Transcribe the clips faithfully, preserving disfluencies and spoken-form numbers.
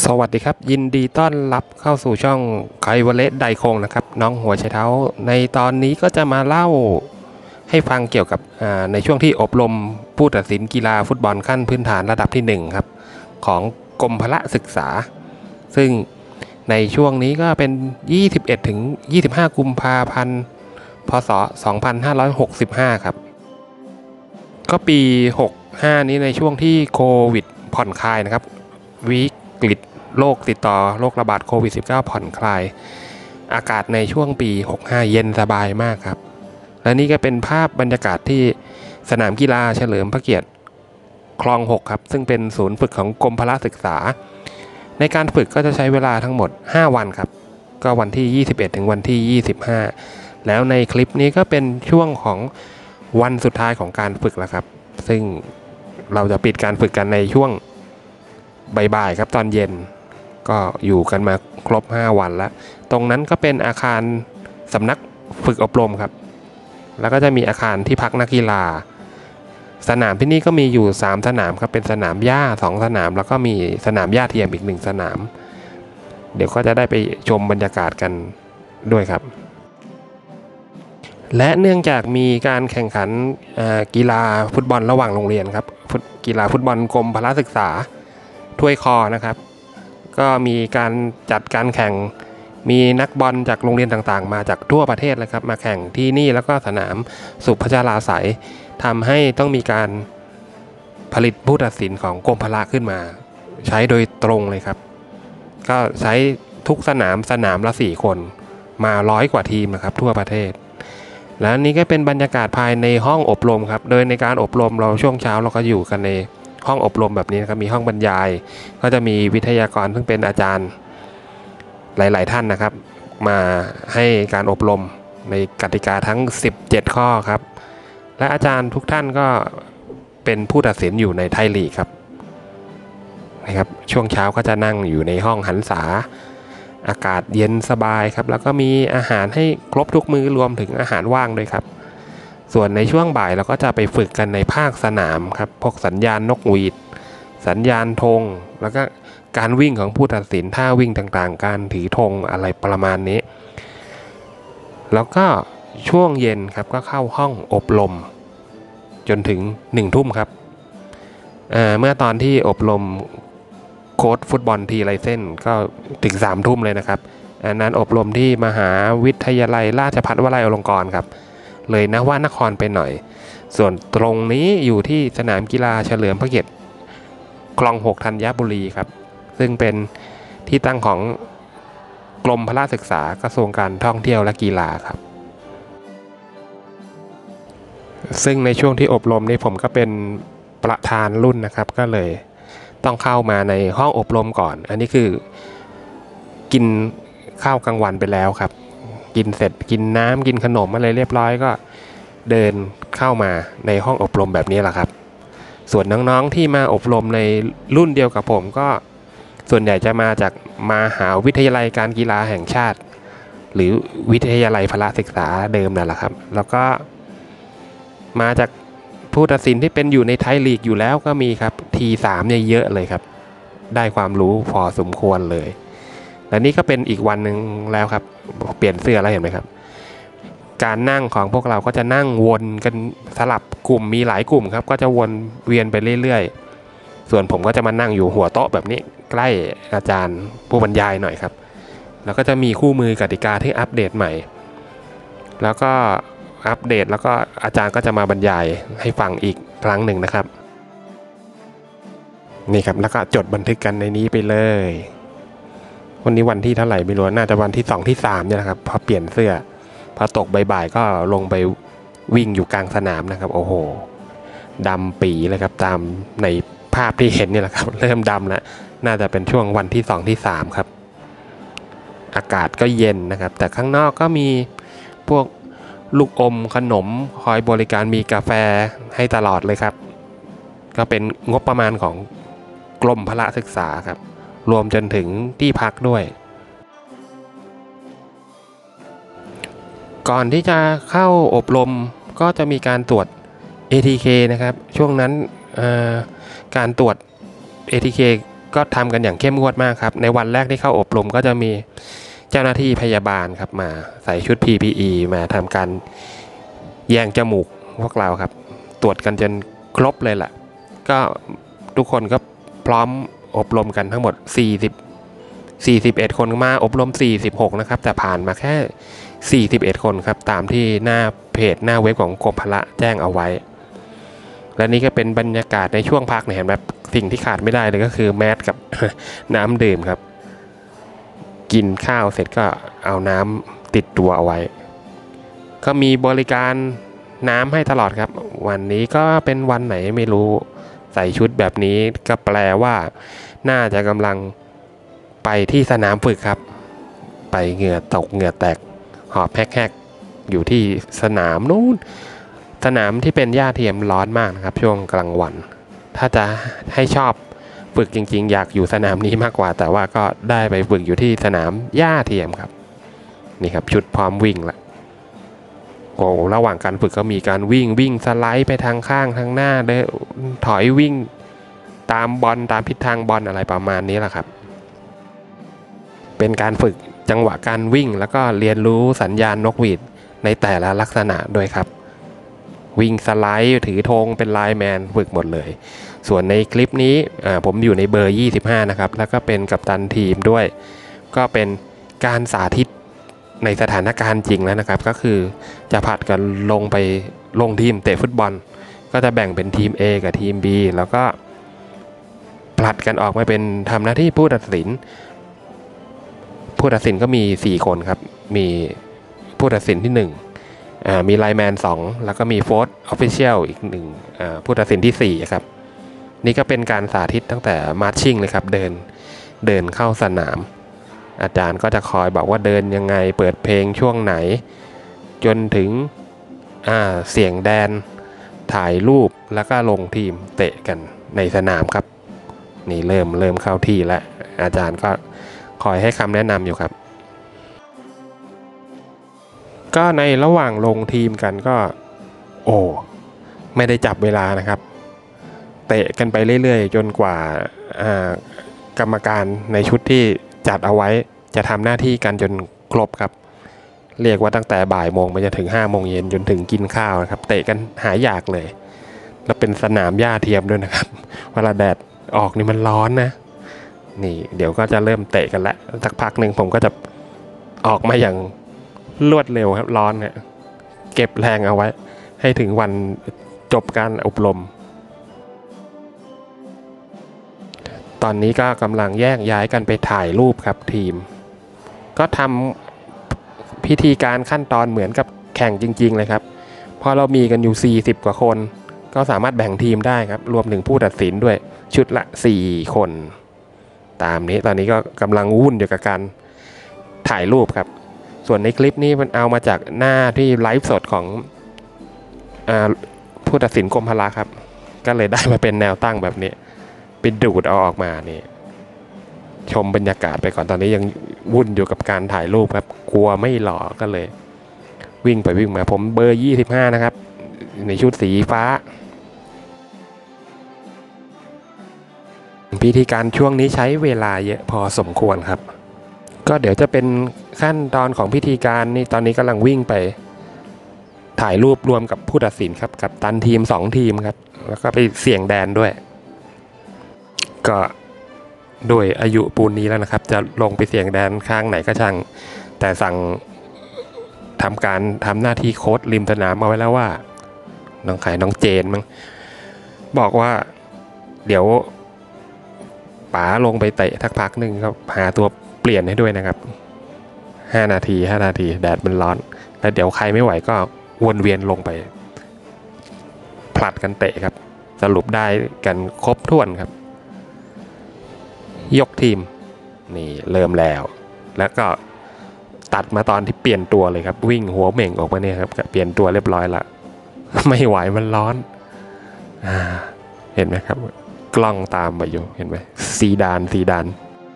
สวัสดีครับยินดีต้อนรับเข้าสู่ช่องไควเลสไดคงนะครับน้องหัวไชเท้าในตอนนี้ก็จะมาเล่าให้ฟังเกี่ยวกับในช่วงที่อบรมผู้ตัดสินกีฬาฟุตบอลขั้นพื้นฐานระดับที่หนึ่งครับของกรมพละศึกษาซึ่งในช่วงนี้ก็เป็นยี่สิบเอ็ดถึงยี่สิบห้ากุมภาพันธ์พศสองพันห้าร้อยหกสิบห้าครับก็ปีหกสิบห้านี้ในช่วงที่โควิดผ่อนคลายนะครับวิกฤตโรคติดต่อโรคระบาดโควิด สิบเก้า ผ่อนคลายอากาศในช่วงปีหกสิบห้าเย็นสบายมากครับและนี่ก็เป็นภาพบรรยากาศที่สนามกีฬาเฉลิมพระเกียรติคลองหกครับซึ่งเป็นศูนย์ฝึกของกรมพละศึกษาในการฝึกก็จะใช้เวลาทั้งหมดห้าวันครับก็วันที่ยี่สิบเอ็ดถึงวันที่ยี่สิบห้าแล้วในคลิปนี้ก็เป็นช่วงของวันสุดท้ายของการฝึกแล้วครับซึ่งเราจะปิดการฝึกกันในช่วงบ่ายๆครับตอนเย็นก็อยู่กันมาครบห้าวันแล้วตรงนั้นก็เป็นอาคารสำนักฝึกอบรมครับแล้วก็จะมีอาคารที่พักนักกีฬาสนามที่นี่ก็มีอยู่สามสนามครับเป็นสนามหญ้าสองสนามแล้วก็มีสนามหญ้าเทียมอีกหนึ่งสนามเดี๋ยวก็จะได้ไปชมบรรยากาศกันด้วยครับและเนื่องจากมีการแข่งขันกีฬาฟุตบอลระหว่างโรงเรียนครับกีฬาฟุตบอลกรมพละศึกษาถ้วยคอนะครับก็มีการจัดการแข่งมีนักบอลจากโรงเรียนต่างๆมาจากทั่วประเทศเลยครับมาแข่งที่นี่แล้วก็สนามสุพัชราไสยทำให้ต้องมีการผลิตผู้ตัดสินของกรมพละขึ้นมาใช้โดยตรงเลยครับก็ใช้ทุกสนามสนามละสี่คนมาร้อยกว่าทีมนะครับทั่วประเทศและนี่ก็เป็นบรรยากาศภายในห้องอบรมครับโดยในการอบรมเราช่วงเช้าเราก็อยู่กันในห้องอบรมแบบนี้นะครับมีห้องบรรยายก็จะมีวิทยากรซึ่งเป็นอาจารย์หลายๆท่านนะครับมาให้การอบรมในกติกาทั้งสิบเจ็ดข้อครับและอาจารย์ทุกท่านก็เป็นผู้ตัดสินอยู่ในไทยลีกครับนะครับช่วงเช้าก็จะนั่งอยู่ในห้องหันษาอากาศเย็นสบายครับแล้วก็มีอาหารให้ครบทุกมื้อรวมถึงอาหารว่างด้วยครับส่วนในช่วงบ่ายเราก็จะไปฝึกกันในภาคสนามครับพวกสัญญาณนกหวีดสัญญาณธงแล้วก็การวิ่งของผู้ตัดสินท่าวิ่งต่างๆการถือธงอะไรประมาณนี้แล้วก็ช่วงเย็นครับก็เข้าห้องอบรมจนถึงหนึ่งทุ่มครับเอ่อเมื่อตอนที่อบรมโค้ชฟุตบอลทีไรเส้นก็ถึงสามทุ่มเลยนะครับอันนั้นอบรมที่มหาวิทยาลัยราชภัฏวลัยอลงกรณ์ครับเลยนะว่านครไปหน่อยส่วนตรงนี้อยู่ที่สนามกีฬาเฉลิมพระเกียรติคลองหกธัญบุรีครับซึ่งเป็นที่ตั้งของกรมพละศึกษากระทรวงการท่องเที่ยวและกีฬาครับซึ่งในช่วงที่อบรมนี้ผมก็เป็นประธานรุ่นนะครับก็เลยต้องเข้ามาในห้องอบรมก่อนอันนี้คือกินข้าวกลางวันไปแล้วครับกินเสร็จกินน้ำกินขนมอะไรเรียบร้อยก็เดินเข้ามาในห้องอบรมแบบนี้แหละครับส่วนน้องๆที่มาอบรมในรุ่นเดียวกับผมก็ส่วนใหญ่จะมาจากมหาวิทยาลัยการกีฬาแห่งชาติหรือวิทยาลัยพละศึกษาเดิมนั่นแหละครับแล้วก็มาจากผู้ตัดสินที่เป็นอยู่ในไทยลีกอยู่แล้วก็มีครับทีสามเนี่ยเยอะเลยครับได้ความรู้พอสมควรเลยและนี่ก็เป็นอีกวันหนึ่งแล้วครับเปลี่ยนเสื้อแล้วเห็นไหมครับการนั่งของพวกเราก็จะนั่งวนกันสลับกลุ่มมีหลายกลุ่มครับก็จะวนเวียนไปเรื่อยๆส่วนผมก็จะมานั่งอยู่หัวโต๊ะแบบนี้ใกล้อาจารย์ผู้บรรยายหน่อยครับแล้วก็จะมีคู่มือกติกาที่อัปเดตใหม่แล้วก็อัปเดตแล้วก็อาจารย์ก็จะมาบรรยายให้ฟังอีกครั้งหนึ่งนะครับนี่ครับแล้วก็จดบันทึกกันในนี้ไปเลยวันนี้วันที่เท่าไหร่ไม่รู้น่าจะวันที่สองที่สามเนี่ยนะครับพอเปลี่ยนเสื้อพอตกบ่ายๆก็ลงไปวิ่งอยู่กลางสนามนะครับโอ้โหดำปีเลยครับตามในภาพที่เห็นนี่แหละครับเริ่มดำแล้วน่าจะเป็นช่วงวันที่สองที่สามครับอากาศก็เย็นนะครับแต่ข้างนอกก็มีพวกลูกอมขนมคอยบริการมีกาแฟให้ตลอดเลยครับก็เป็นงบประมาณของกรมพละศึกษาครับรวมจนถึงที่พักด้วยก่อนที่จะเข้าอบรมก็จะมีการตรวจ เอ ที เค นะครับช่วงนั้นการตรวจ เอ ที เคก็ทำกันอย่างเข้มงวดมากครับในวันแรกที่เข้าอบรมก็จะมีเจ้าหน้าที่พยาบาลครับมาใส่ชุด พี พี อี มาทำการแยงจมูกพวกเราครับตรวจกันจนครบเลยแหละก็ทุกคนก็พร้อมอบรมกันทั้งหมดสี่สิบ สี่สิบเอ็ดคนมาอบรมสี่สิบหกนะครับแต่ผ่านมาแค่สี่สิบเอ็ดคนครับตามที่หน้าเพจหน้าเว็บของกรมพละแจ้งเอาไว้และนี่ก็เป็นบรรยากาศในช่วงพักเนี่ยเห็นแบบสิ่งที่ขาดไม่ได้เลยก็คือแมสกับ น้ำดื่มครับกินข้าวเสร็จก็เอาน้ำติดตัวเอาไว้ก็มีบริการน้ำให้ตลอดครับวันนี้ก็เป็นวันไหนไม่รู้ใส่ชุดแบบนี้ก็แปลว่าน่าจะกำลังไปที่สนามฝึกครับไปเหงื่อตกเหงื่อแตกหอบแฮกๆอยู่ที่สนามนู้นสนามที่เป็นหญ้าเทียมร้อนมากนะครับช่วงกลางวันถ้าจะให้ชอบฝึกจริงๆอยากอยู่สนามนี้มากกว่าแต่ว่าก็ได้ไปฝึกอยู่ที่สนามหญ้าเทียมครับนี่ครับชุดพร้อมวิ่งละโอ้ระหว่างการฝึกก็มีการวิ่งวิ่งสไลด์ไปทางข้างทางหน้าเดินถอยวิ่งตามบอลตามทิศทางบอลอะไรประมาณนี้แหละครับเป็นการฝึกจังหวะการวิ่งแล้วก็เรียนรู้สัญญาณนกหวีดในแต่ละลักษณะด้วยครับวิ่งสไลด์ถือธงเป็นไลน์แมนฝึกหมดเลยส่วนในคลิปนี้ผมอยู่ในเบอร์ยี่สิบห้านะครับแล้วก็เป็นกัปตันทีมด้วยก็เป็นการสาธิตในสถานการณ์จริงแล้วนะครับก็คือจะผัดกันลงไปลงทีมเตะฟุตบอลก็จะแบ่งเป็นทีม A กับทีม B แล้วก็ผลัดกันออกมาเป็นทำหน้าที่ผู้ตัดสินผู้ตัดสินก็มีสี่คนครับมีผู้ตัดสินที่หนึ่งอ่ามีไลน์แมนสองแล้วก็มีโฟร์ธออฟฟิเชียลอีกหนึ่งอ่าผู้ตัดสินที่สี่ครับนี่ก็เป็นการสาธิตตั้งแต่มาร์ชชิ่งเลยครับเดินเดินเข้าสนามอาจารย์ก็จะคอยบอกว่าเดินยังไงเปิดเพลงช่วงไหนจนถึงอ่าเสียงแดนถ่ายรูปแล้วก็ลงทีมเตะกันในสนามครับนี่เริ่มเริ่มเข้าที่แล้วอาจารย์ก็คอยให้คำแนะนำอยู่ครับก็ในระหว่างลงทีมกันก็โอ้ไม่ได้จับเวลานะครับเตะกันไปเรื่อยๆจนกว่ากรรมการในชุดที่จัดเอาไว้จะทำหน้าที่กันจนครบครับเรียกว่าตั้งแต่บ่ายโมงไปจนถึงห้าโมงเย็นจนถึงกินข้าวนะครับเตะกันหายอยากเลยแล้วเป็นสนามหญ้าเทียมด้วยนะครับเวลาแดดออกนี่มันร้อนนะนี่เดี๋ยวก็จะเริ่มเตะกันแล้วสักพักหนึ่งผมก็จะออกมาอย่างรวดเร็วครับร้อนเนี่ยเก็บแรงเอาไว้ให้ถึงวันจบการอบรมตอนนี้ก็กำลังแยกย้ายกันไปถ่ายรูปครับทีมก็ทำพิธีการขั้นตอนเหมือนกับแข่งจริงๆเลยครับพอเรามีกันอยู่สี่สิบกว่าคนก็สามารถแบ่งทีมได้ครับรวมถึงผู้ตัดสินด้วยชุดละสี่คนตามนี้ตอนนี้ก็กำลังวุ่นอยู่กับการถ่ายรูปครับส่วนในคลิปนี้มันเอามาจากหน้าที่ไลฟ์สดของอ่าผู้ตัดสินกรมพละครับก็เลยได้มาเป็นแนวตั้งแบบนี้ไปดูดเอาออกมานี่ชมบรรยากาศไปก่อนตอนนี้ยังวุ่นอยู่กับการถ่ายรูปครับกลัวไม่หล่อก็เลยวิ่งไปวิ่งมาผมเบอร์ยี่สิบห้านะครับในชุดสีฟ้าพิธีการช่วงนี้ใช้เวลาเยอะพอสมควรครับก็เดี๋ยวจะเป็นขั้นตอนของพิธีการนี่ตอนนี้กำลังวิ่งไปถ่ายรูปรวมกับผู้ตัดสินครับกับตันทีมสองทีมครับแล้วก็ไปเสี่ยงแดนด้วยก็โดยอายุปูนนี้แล้วนะครับจะลงไปเสี่ยงแดนข้างไหนก็ช่างแต่สั่งทำการทำหน้าที่โค้ชริมสนามเอาไว้แล้วว่าน้องไข่น้องเจนมั้งบอกว่าเดี๋ยวป๋าลงไปเตะทักพักหนึ่งครับหาตัวเปลี่ยนให้ด้วยนะครับห้านาทีห้านาทีแดดมันร้อนแล้วเดี๋ยวใครไม่ไหวก็วนเวียนลงไปผลัดกันเตะครับสรุปได้กันครบถ้วนครับยกทีมนี่เริ่มแล้วแล้วก็ตัดมาตอนที่เปลี่ยนตัวเลยครับวิ่งหัวเหม่งออกมาเนี่ยครับเปลี่ยนตัวเรียบร้อยละไม่ไหวมันร้อนอ่าเห็นไหมครับกล้องตามมาอยู่เห็นไหมซีดานซีดาน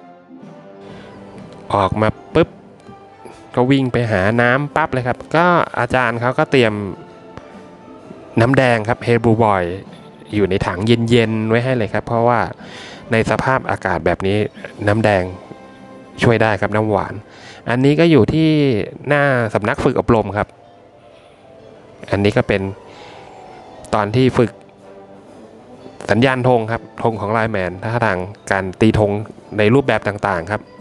ออกมาปุ๊บก็วิ่งไปหาน้ำปั๊บเลยครับก็อาจารย์เขาก็เตรียมน้ำแดงครับเฮบูบอยอยู่ในถังเย็นๆไว้ให้เลยครับเพราะว่าในสภาพอากาศแบบนี้น้ำแดงช่วยได้ครับน้ำหวานอันนี้ก็อยู่ที่หน้าสำนักฝึกอบรมครับอันนี้ก็เป็นตอนที่ฝึกสัญญาณธงครับธงของไลน์แมนท่าทางการตีธงในรูปแบบต่างๆครับ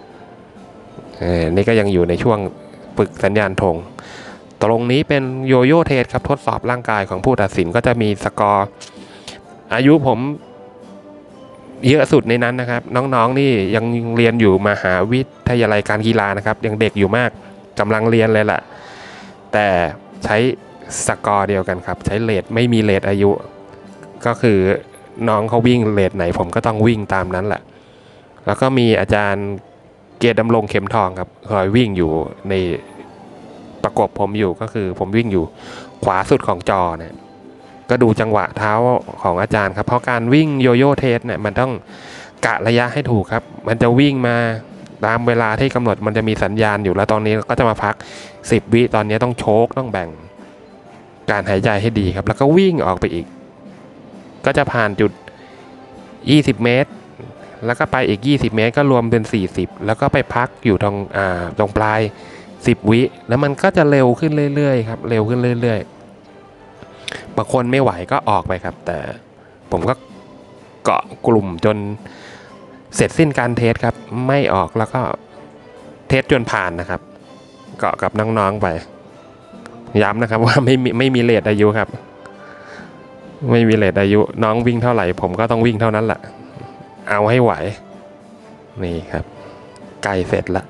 นี่ก็ยังอยู่ในช่วงฝึกสัญญาณธงตรงนี้เป็นโยโย่เทสครับทดสอบร่างกายของผู้ตัดสินก็จะมีสกอร์อายุผมเยอะสุดในนั้นนะครับน้องๆนี่ยังเรียนอยู่มหาวิทยาลัยการกีฬานะครับยังเด็กอยู่มากกำลังเรียนเลยแหละแต่ใช้สกอร์เดียวกันครับใช้เรทไม่มีเรทอายุก็คือน้องเขาวิ่งเรทไหนผมก็ต้องวิ่งตามนั้นแหละแล้วก็มีอาจารย์เกียรติดำรงเข็มทองครับคอยวิ่งอยู่ในประกบผมอยู่ก็คือผมวิ่งอยู่ขวาสุดของจอเนี่ยก็ดูจังหวะเท้าของอาจารย์ครับเพราะการวิ่งโยโย่เทสเนี่ยมันต้องกะระยะให้ถูกครับมันจะวิ่งมาตามเวลาที่กำหนดมันจะมีสัญญาณอยู่แล้วตอนนี้ก็จะมาพักสิบวิตอนนี้ต้องโชคต้องแบ่งการหายใจให้ดีครับแล้วก็วิ่งออกไปอีกก็จะผ่านจุดยี่สิบเมตรแล้วก็ไปอีกยี่สิบเมตรก็รวมเป็นสี่สิบแล้วก็ไปพักอยู่ตรงอ่าตรงปลายสิบวิแล้วมันก็จะเร็วขึ้นเรื่อยๆครับเร็วขึ้นเรื่อยๆบางคนไม่ไหวก็ออกไปครับแต่ผมก็เกาะกลุ่มจนเสร็จสิ้นการเทสครับไม่ออกแล้วก็เทสจนผ่านนะครับเกาะกับน้องๆไปย้ำนะครับว่าไม่มีไม่มีเรทอายุครับไม่มีเรทอายุน้องวิ่งเท่าไหร่ผมก็ต้องวิ่งเท่านั้นแหละเอาให้ไหวนี่ครับใกล้เสร็จละ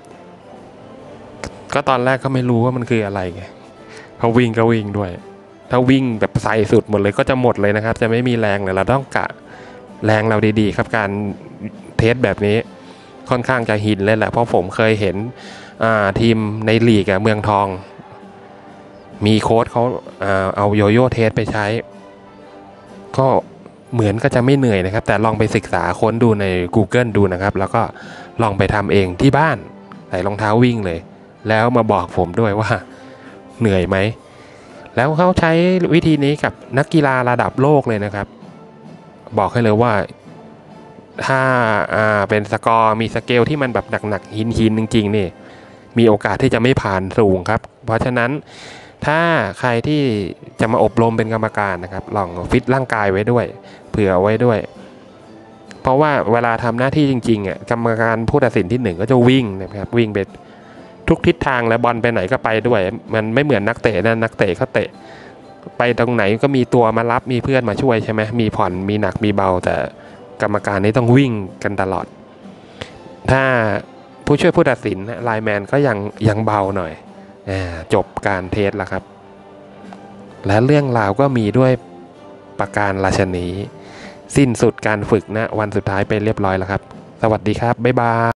ก็ตอนแรกก็ไม่รู้ว่ามันคืออะไรไงเขาวิ่งก็วิ่งด้วยถ้าวิ่งแบบใส่สุดหมดเลยก็จะหมดเลยนะครับจะไม่มีแรงเลยเราต้องกะแรงเราดีๆครับการเทสแบบนี้ค่อนข้างจะหินเลยแหละเพราะผมเคยเห็นทีมในลีกเมืองทองมีโค้ชเขาเอาโยโย่เทสไปใช้ก็เหมือนก็จะไม่เหนื่อยนะครับแต่ลองไปศึกษาค้นดูใน Google ดูนะครับแล้วก็ลองไปทำเองที่บ้านใส่รองเท้าวิ่งเลยแล้วมาบอกผมด้วยว่าเหนื่อยไหมแล้วเขาใช้วิธีนี้กับนักกีฬาระดับโลกเลยนะครับบอกให้เลยว่าถ้าอ่าเป็นสกอร์มีสเกลที่มันแบบหนักๆหินๆจริงๆนี่มีโอกาสที่จะไม่ผ่านสูงครับเพราะฉะนั้นถ้าใครที่จะมาอบรมเป็นกรรมการนะครับลองฟิตร่างกายไว้ด้วยเผื่อไว้ด้วยเพราะว่าเวลาทำหน้าที่จริงๆอ่ะกรรมการผู้ตัดสินที่หนึ่งก็จะวิ่งนะครับวิ่งไปทุกทิศทางและบอลไปไหนก็ไปด้วยมันไม่เหมือนนักเตะนะนักเตะเขาเตะไปตรงไหนก็มีตัวมารับมีเพื่อนมาช่วยใช่ไหมมีผ่อนมีหนักมีเบาแต่กรรมการนี้ต้องวิ่งกันตลอดถ้าผู้ช่วยผู้ตัดสินไลน์แมนก็ยังยังเบาหน่อยจบการเทสแล้วครับและเรื่องราวก็มีด้วยประการราชนีสิ้นสุดการฝึกนะวันสุดท้ายไปเรียบร้อยแล้วครับสวัสดีครับบ๊ายบาย